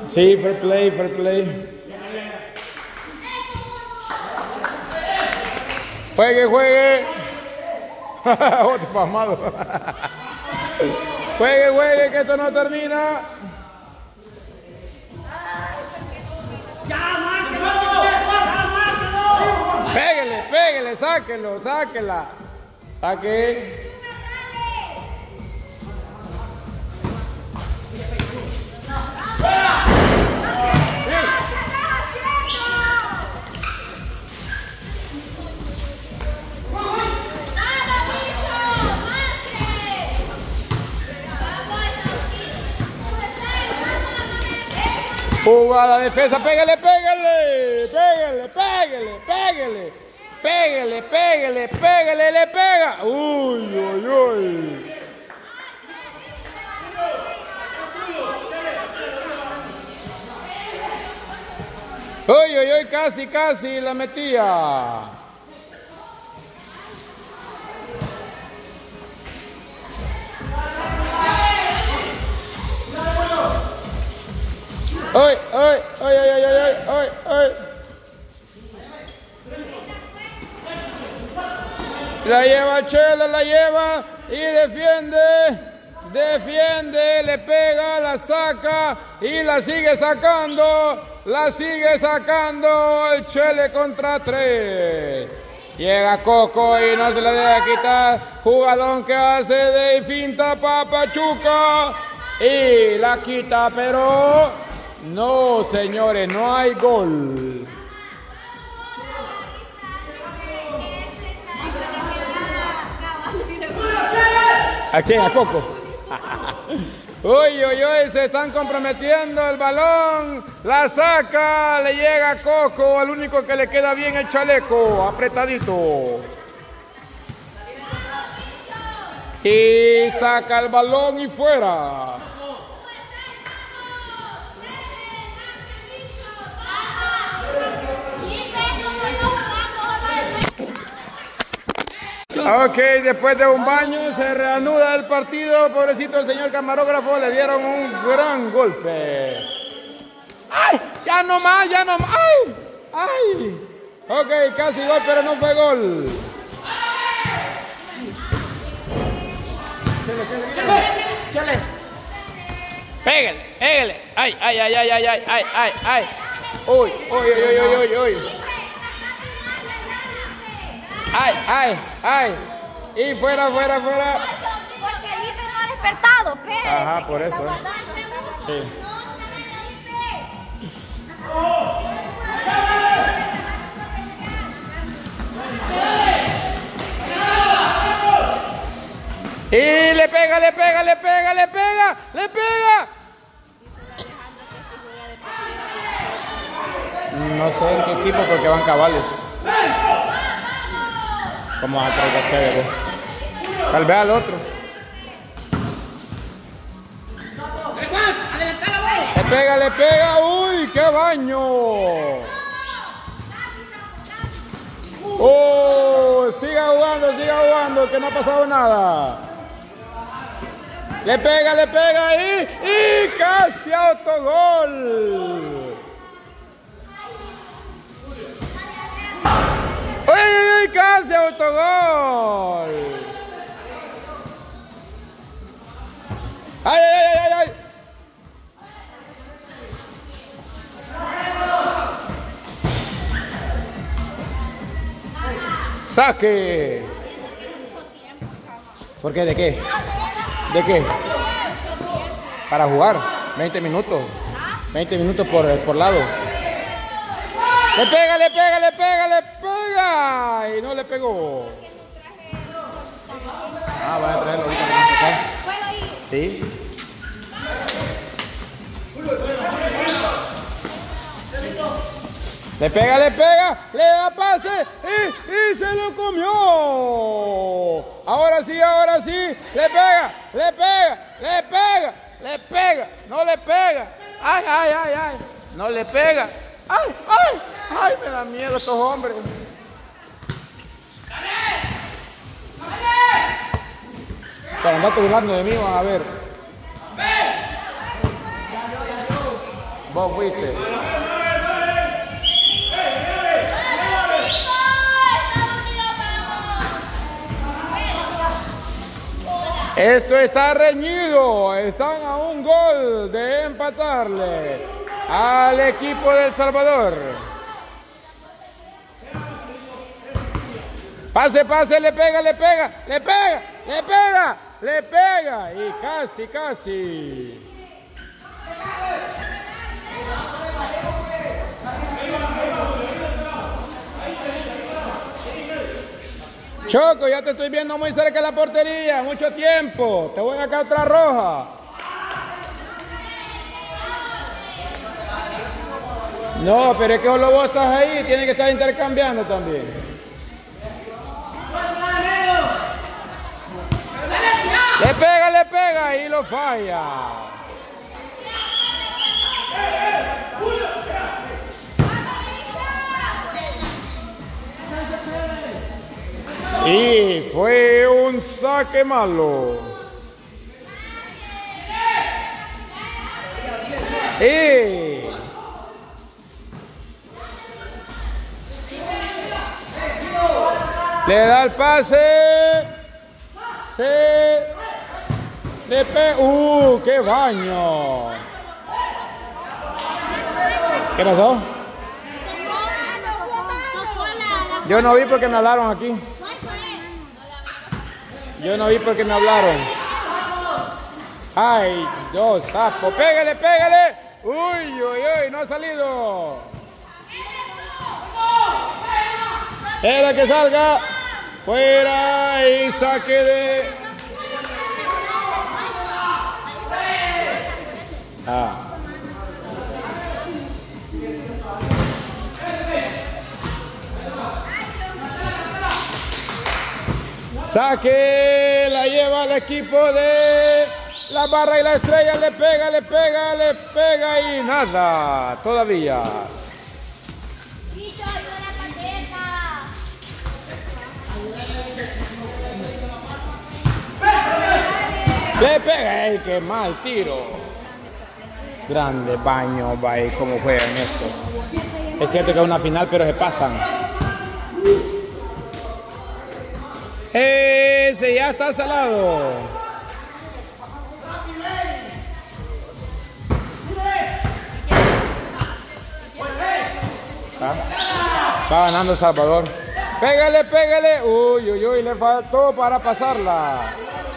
Sí, fair play, fair play. Juegue, juegue. Otro pasmado. Juegue, juegue, que esto no termina. Pégale, pégale, sáquelo, sáquela. Saque. Jugada defensa, pégale, pégale, pégale, pégale, pégale, pégale, pégale, pégale, le pega. Uy, uy, uy. Uy, uy, uy, casi, casi la metía. ¡Ay, ay, ay, ay, ay, ay, ay, ay! La lleva Chela, la lleva y defiende, defiende, le pega, la saca y la sigue sacando el Chele contra 3. Llega Coco y no se le deja quitar, jugadón que hace de finta pa' Pachuca y la quita, pero... No, señores, no hay gol. ¿A quién? ¿A Coco? Uy, uy, uy, se están comprometiendo el balón. La saca, le llega a Coco, al único que le queda bien el chaleco, apretadito. Y saca el balón y fuera. Ok, después de un baño se reanuda el partido. Pobrecito el señor camarógrafo, le dieron un gran golpe. ¡Ay! ¡Ya no más! ¡Ya no más! ¡Ay! ¡Ay! Ok, casi gol, pero no fue gol. ¡Chale! ¡Pégale! ¡Pégale! ¡Ay, ay, ay, ay, ay, ay, ay, ay, ay! ¡Uy, uy, uy, uy, uy, uy! ¡Ay, ay, ay! Y fuera, fuera, fuera. Porque el Ipe no ha despertado, Pérez. Ajá, por eso. Sí. Y le pega, le pega, le pega, le pega, le pega. No sé en qué equipo porque van cabales. Como a traer chévere. Tal vez al otro. Le pega. Uy, qué baño. Oh, siga jugando, que no ha pasado nada. Le pega y casi autogol. ¡Uy, casi autogol! ¡Ay, ay, ay, ay! ¡Saque! ¿Por qué? ¿De qué? ¿De qué? Para jugar. 20 minutos. 20 minutos por lado. Le pega, le pega, le pega, le pega. Y no le pegó. Ah, voy a traerlo ahorita para empezar. ¿Puedo ir? Sí. Le pega, le da pase y se lo comió. Ahora sí, le pega, no le pega. Ay, ay, ay, ay, no le pega. Ay, ay, ay, me da miedo estos hombres. Para andar burlando de mí, van a ver. Vos fuiste. Esto está reñido. Están a un gol de empatarle al equipo de El Salvador. Pase, pase, le pega, le pega, le pega, le pega, le pega. Y casi, casi. Choco, ya te estoy viendo muy cerca de la portería, mucho tiempo. Te voy a sacar otra roja. No, pero es que solo vos estás ahí, tienen que estar intercambiando también. Le pega y lo falla. Y fue un saque malo. Y le da el pase. Le pega. ¡Qué baño! ¿Qué pasó? Yo no vi porque me hablaron aquí. Yo no vi porque me hablaron. ¡Ay, Dios, sapo! ¡Pégale, pégale! ¡Uy, uy, uy! ¡No ha salido! ¡Era que salga! ¡Fuera! Y saque de... Saque, la lleva al equipo de La Barra y la Estrella, le pega, le pega, le pega y nada, todavía. Le pega, ¡ay, qué mal tiro! Grande baño, vaya, cómo juegan esto. Es cierto que es una final, pero se pasan. Ese ya está salado. Va ganando El Salvador. Pégale, pégale. Uy, uy, uy, le faltó para pasarla.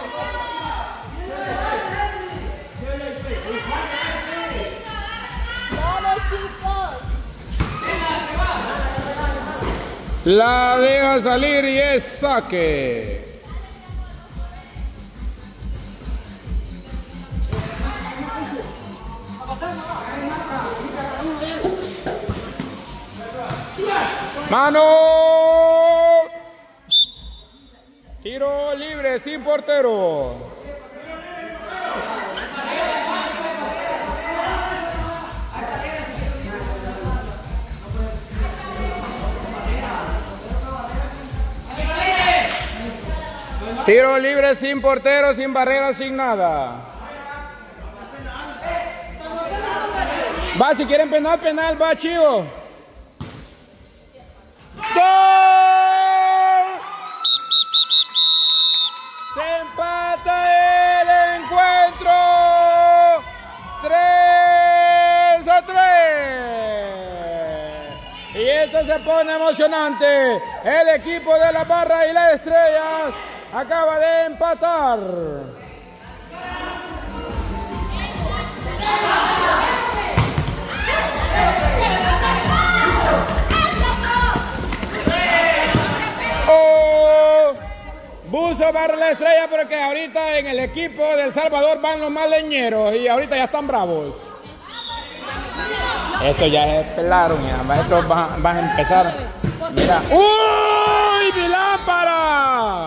La deja salir y es saque. ¡Mano! Tiro libre sin portero. Tiro libre sin portero, sin barrera, sin nada. Va, si quieren penal, penal, va, Chivo. ¡Gol! Se empata el encuentro. 3-3. Y esto se pone emocionante. El equipo de La Barra y la Estrella acaba de empatar. Buzo Barra la Estrella, porque ahorita en el equipo de El Salvador van los más leñeros y ahorita ya están bravos. Esto ya es pelaron, mira, estos van a empezar. Mira. ¡Uy! ¡Mi lámpara!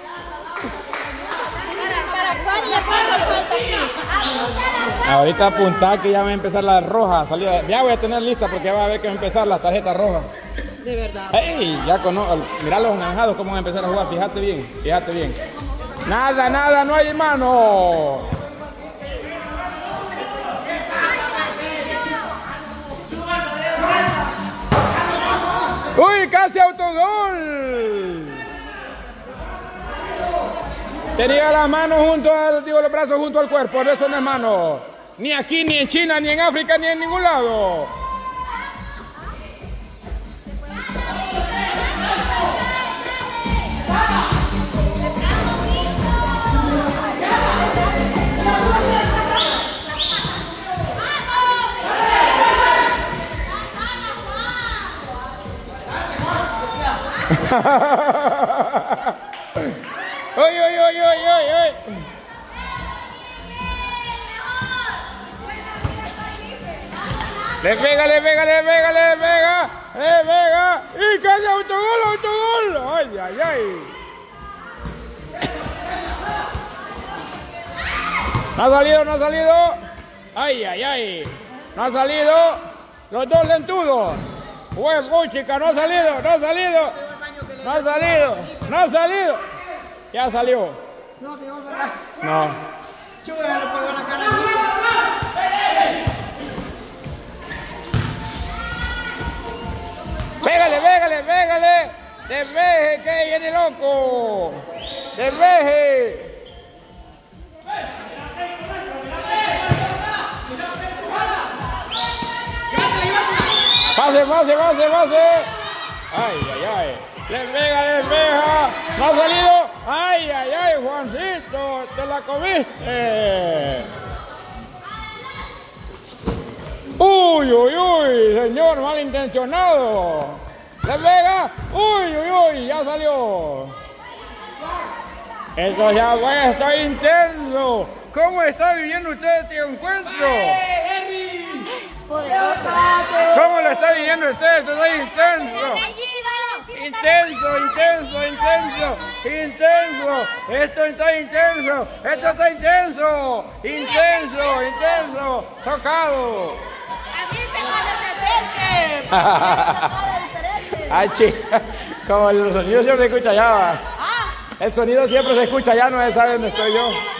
Ahorita apuntar que ya va a empezar la roja. Salida. Ya voy a tener lista porque ya va a ver que va a empezar la tarjeta roja. De verdad. ¡Ey! Ya conozco. Mirá los naranjados cómo van a empezar a jugar. Fíjate bien, fíjate bien. Nada, nada, no hay mano. Tenía las manos junto al, digo, los brazos junto al cuerpo, eso no es mano. Ni aquí, ni en China, ni en África, ni en ningún lado. ¡Oy, oy, oy, oy, oy, oy! Le pega, le pega, le pega, le pega, le pega. ¡Y casi autogol, autogol! ¡Ay, ay, ay! No ha salido, no ha salido. ¡Ay, ay, ay! No ha salido. Los dos lentudos. ¡Huevo, chica! No ha salido, no ha salido. No ha salido, no ha salido. Ya salió. No, te vuelvo a No. Chuga, le pegó la cara. Pégale, pégale, pégale. Despeje, que viene loco. Despeje. Pase, pase, pase, pase. Ay, ay, ay. Le pega, despeja. No ha salido. Ay, ay, ay, Juancito, te la comiste. Uy, uy, uy, señor malintencionado. Le pega. Uy, uy, uy, ya salió. Esto se ha puesto intenso. ¿Cómo está viviendo usted este encuentro? ¿Cómo lo está viviendo usted? Esto es intenso. Intenso, intenso, intenso, intenso. Esto está intenso. Esto está intenso. Intenso, intenso. Tocado. Ay, chica, como el sonido siempre se escucha allá. El sonido siempre se escucha allá, no se sabe dónde estoy yo.